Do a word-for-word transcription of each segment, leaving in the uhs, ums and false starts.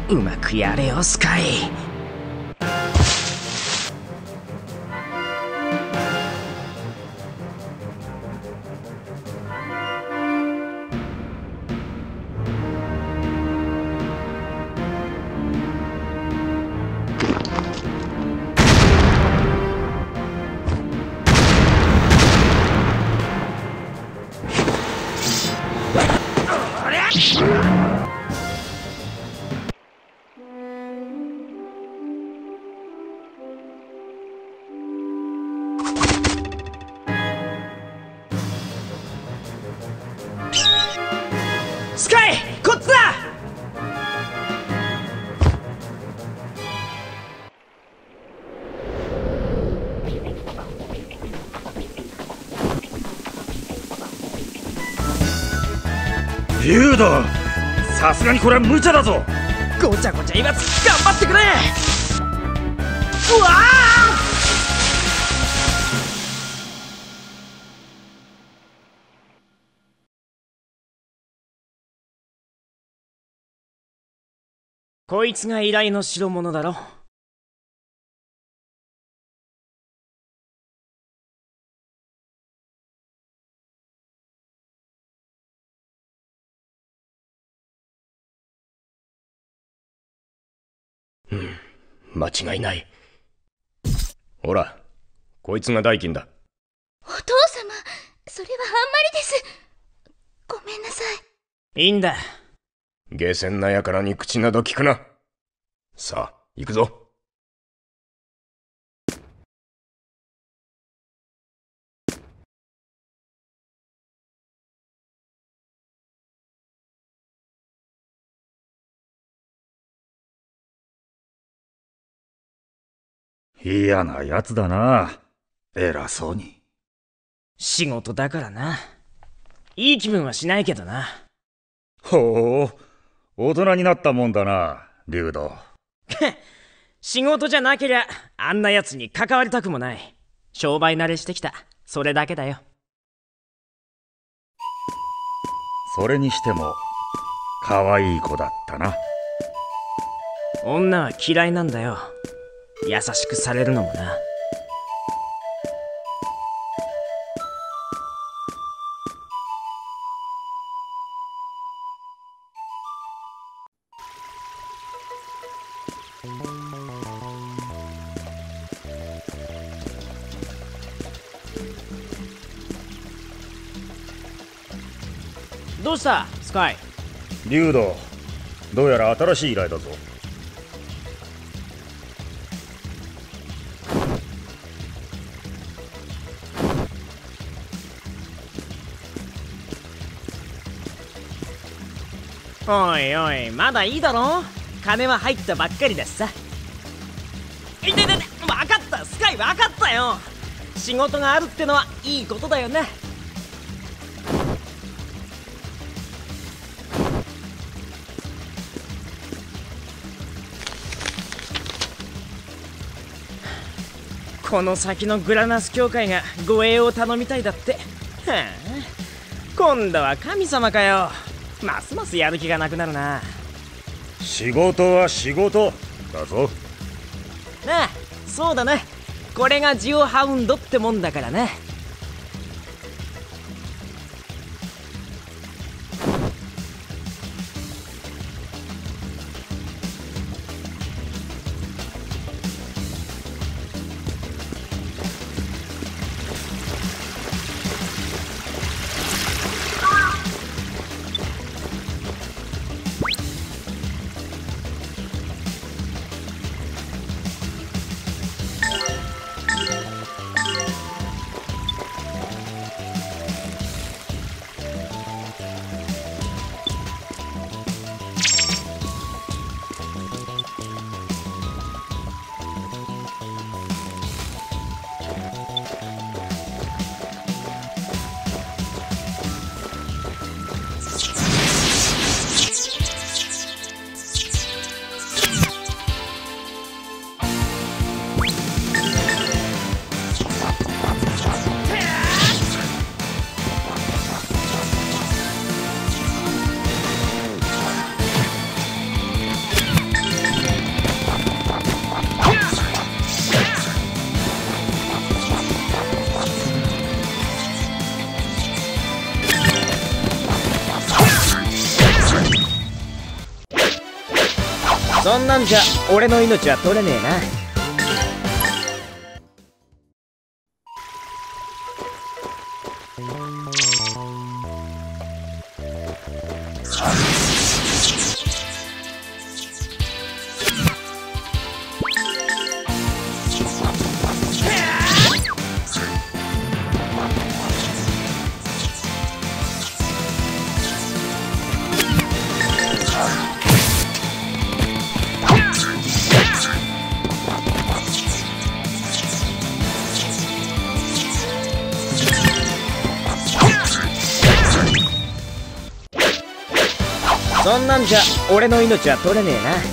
うまくやれよスカイ。スカイ、こっちだ。 竜だ、さすがにこれは無茶だぞ。 ごちゃごちゃ言わず頑張ってくれ。うわあ！こいつが依頼の代物だろ。 うん、間違いない。ほら、こいつが代金だ。 お父様、それはあんまりです。ごめんなさい。いいんだ。 下賤な輩に口など聞くな。さあ、行くぞ。 嫌なやつだな。偉そうに。 仕事だからな。いい気分はしないけどな。 ほう、大人になったもんだな、竜斗。 仕事じゃなけりゃあんなやつに関わりたくもない。商売慣れしてきた、それだけだよ。 それにしても可愛い子だったな。 女は嫌いなんだよ、優しくされるのもな。どうしたスカイ。 竜斗、どうやら新しい依頼だぞ。 おいおい、まだいいだろ。金は入ったばっかりだしさ。いててて、分かったスカイ、分かったよ。仕事があるってのはいいことだよね。この先のグラナス教会が護衛を頼みたいだって。はあ、今度は神様かよ。ますますやる気がなくなるな。 仕事は仕事だぞ。 なあ、そうだな。これがジオハウンドってもんだからな。 そんなんじゃ俺の命は取れねえな。そんなんじゃ俺の命は取れねえな。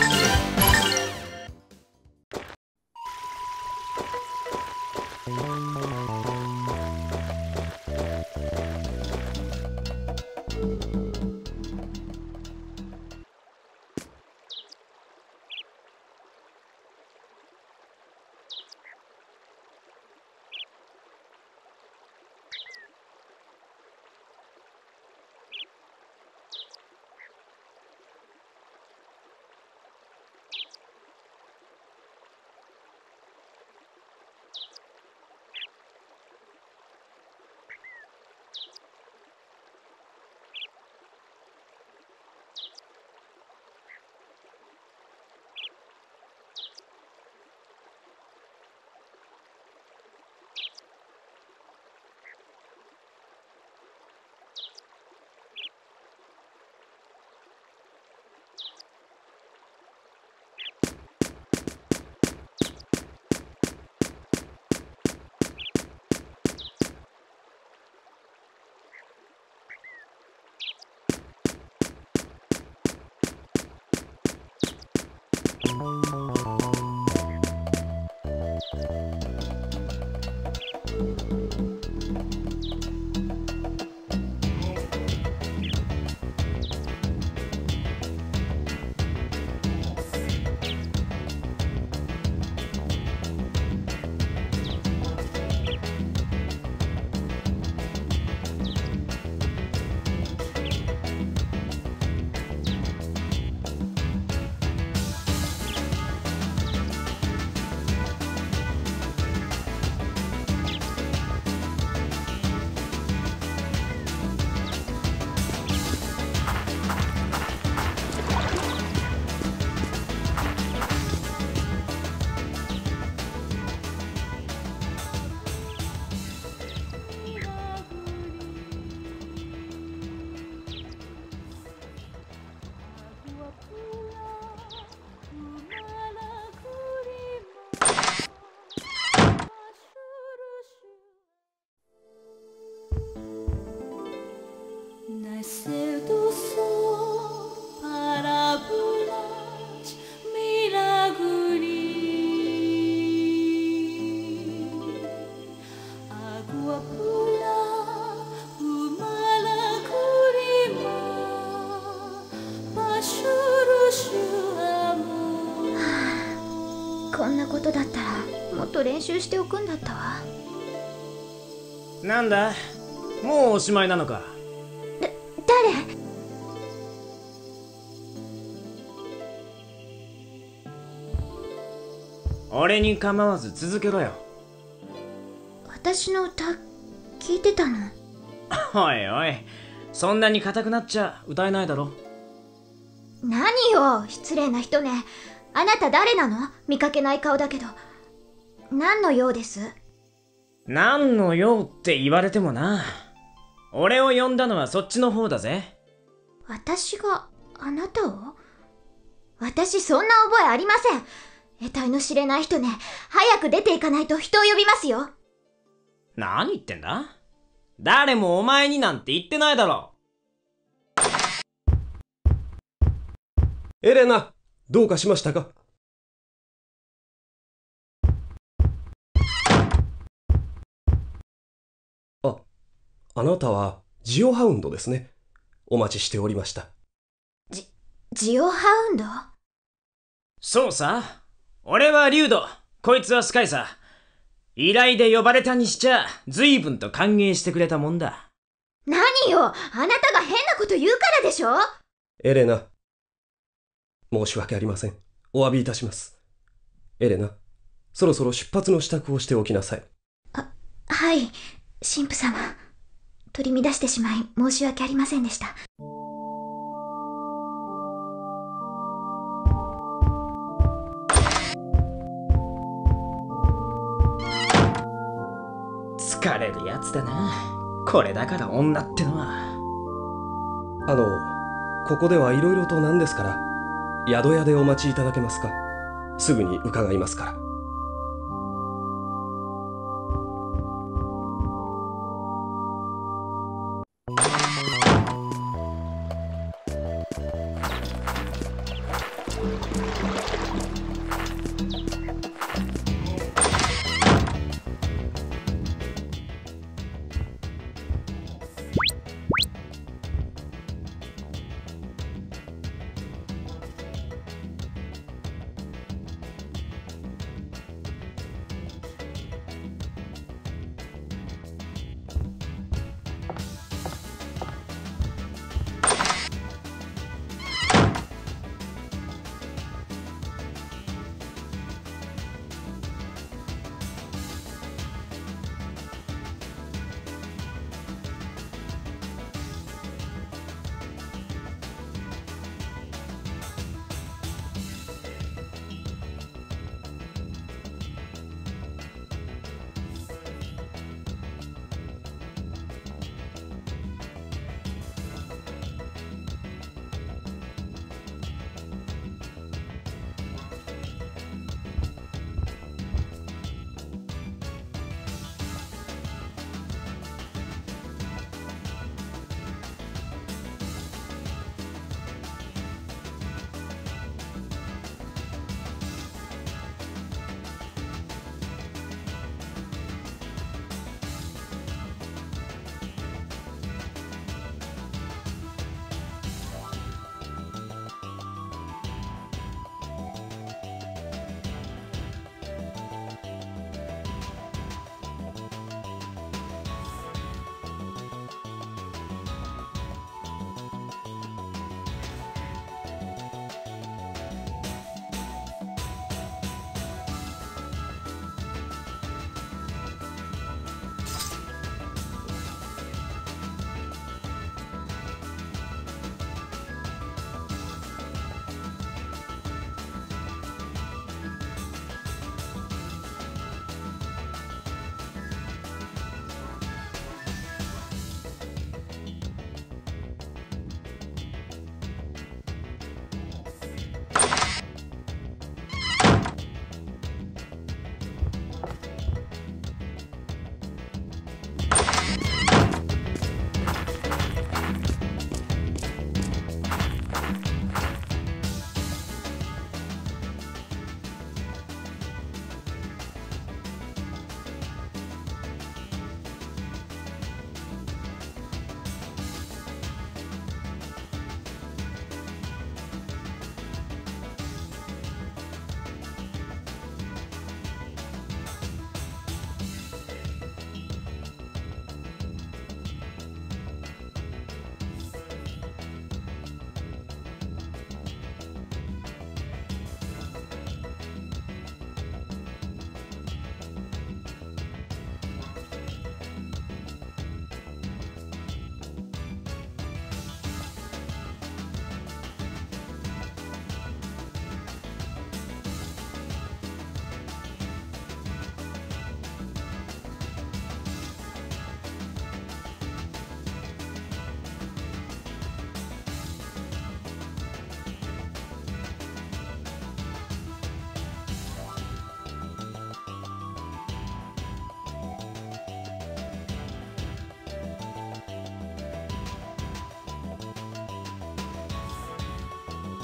こんなことだったらもっと練習しておくんだったわ。 なんだ、もうおしまいなのか。 だ誰？ 俺に構わず続けろよ。 私の歌聞いてたの？ おいおい、そんなに硬くなっちゃ歌えないだろ。 何よ、失礼な人ね。あなた誰なの？見かけない顔だけど。何の用です？ 何の用って言われてもな。俺を呼んだのはそっちの方だぜ。 私があなたを？私そんな覚えありません。得体の知れない人ね。早く出ていかないと人を呼びますよ。 何言ってんだ？誰もお前になんて言ってないだろ。 エレナ、どうかしましたか？あ、あなたはジオハウンドですね。お待ちしておりました。 ジ、ジオハウンド？ そうさ。俺はリュウド、こいつはスカイさ。依頼で呼ばれたにしちゃ、随分と歓迎してくれたもんだ。 何よ、あなたが変なこと言うからでしょ？ エレナ、 申し訳ありません。お詫びいたします。エレナ、そろそろ出発の支度をしておきなさい。 あ、はい、神父様。取り乱してしまい申し訳ありませんでした。 疲れるやつだな。これだから女ってのは。 あの、ここではいろいろとなんですから、宿屋でお待ちいただけますか？すぐに伺いますから。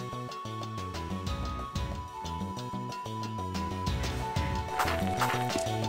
う